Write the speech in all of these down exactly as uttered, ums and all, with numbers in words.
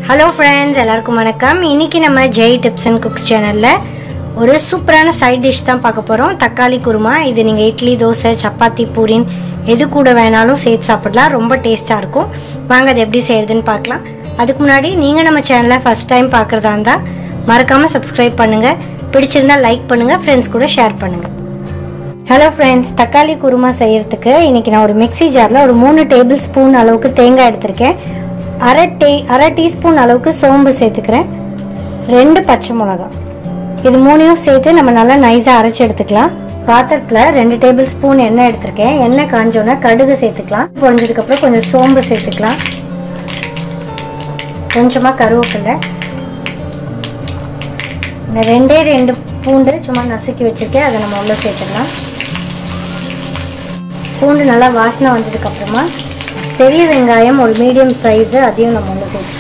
Hello friends, எல்லாருக்கும் வணக்கம். இன்னைக்கு நம்ம ஜெய் டிப்ஸ் அண்ட் குக்ஸ் சேனல்ல ஒரு சூப்பரான சைட் டிஷ் தான் பார்க்க போறோம். தக்காளி குருமா. இது நீங்க இட்லி, தோசை, சப்பாத்தி, பூரின் எது கூட வேணாலும் சேர்த்து சாப்பிடலாம். ரொம்ப டேஸ்டா இருக்கும். வாங்க அது எப்படி செய்யறதுன்னு பார்க்கலாம். அதுக்கு முன்னாடி நீங்க நம்ம சேனலை ஃபர்ஸ்ட் டைம் பார்க்கறதா இருந்தா மறக்காம Subscribe பண்ணுங்க. பிடிச்சிருந்தா லைக் பண்ணுங்க, ஃப்ரெண்ட்ஸ் கூட ஷேர் பண்ணுங்க. ஹலோ ஃப்ரெண்ட்ஸ், தக்காளி குருமா செய்யறதுக்கு இன்னைக்கு நான் ஒரு மிக்ஸி ஜார்ல ஒரு மூணு டேபிள் ஸ்பூன் அளவுக்கு தேங்காய் எடுத்திருக்கேன். அரை டீ அரை டீஸ்பூன் அளவுக்கு சோம்பு சேர்த்துக்கிறேன். ரெண்டு பச்சை மிளகாய், இது மூணையும் சேர்த்து நம்ம நல்லா நைஸாக அரைச்சி எடுத்துக்கலாம். பாத்திரத்தில் ரெண்டு டேபிள் ஸ்பூன் எண்ணெய் எடுத்திருக்கேன். எண்ணெய் காஞ்சோன்னா கடுகு சேர்த்துக்கலாம். பொரிஞ்சதுக்கப்புறம் கொஞ்சம் சோம்பு சேர்த்துக்கலாம். கொஞ்சமாக கருவேப்பிலை, இந்த ரெண்டே ரெண்டு பூண்டு சும்மா நசுக்கி வச்சுருக்கேன், அதை நம்ம உள்ளே சேர்த்துக்கலாம். பூண்டு நல்லா வாசனை வந்ததுக்கப்புறமா பெரிய வெங்காயம் ஒரு மீடியம் சைஸு, அதையும் நம்ம உள்ள சேர்த்து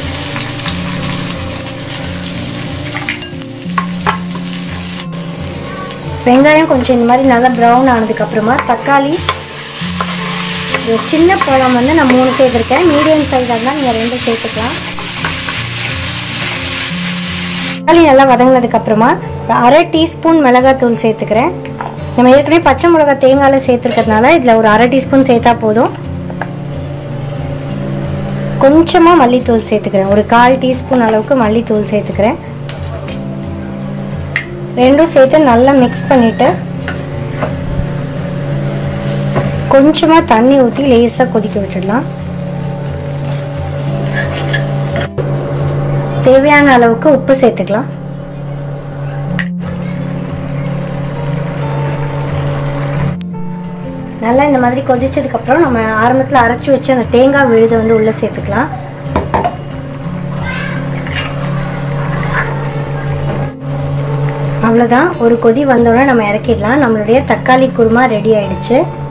வெங்காயம் கொஞ்சம் இந்த மாதிரி நல்லா ப்ரௌன் ஆனதுக்கப்புறமா தக்காளி ஒரு சின்ன பழம் வந்து நான் மூணு சேர்த்துருக்கேன். மீடியம் சைஸாக இருந்தால் நீங்கள் ரெண்டு சேர்த்துக்கலாம். தக்காளி நல்லா வதங்கினதுக்கப்புறமா அரை டீஸ்பூன் மிளகாத்தூள் சேர்த்துக்கிறேன். நம்ம ஏற்கனவே பச்சை மிளகாய் தேங்காயில் சேர்த்துருக்கிறதுனால இதில் ஒரு அரை டீஸ்பூன் சேர்த்தா போதும். கொஞ்சமாக மல்லித்தூள் சேர்த்துக்கிறேன். ஒரு கால் டீஸ்பூன் அளவுக்கு மல்லித்தூள் சேர்த்துக்கிறேன். ரெண்டும் சேர்த்து நல்லா மிக்ஸ் பண்ணிவிட்டு கொஞ்சமாக தண்ணி ஊற்றி லேசாக கொதிக்க விட்டுடலாம். தேவையான அளவுக்கு உப்பு சேர்த்துக்கலாம். நல்லா இந்த மாதிரி கொதிச்சதுக்கப்புறம் நம்ம ஆரம்பத்தில் அரைச்சி வச்சு அந்த தேங்காய் விழுதை வந்து உள்ளே சேர்த்துக்கலாம். அவ்வளோதான், ஒரு கொதி வந்தோடனே நம்ம இறக்கிடலாம். நம்மளுடைய தக்காளி குருமா ரெடி ஆயிடுச்சு.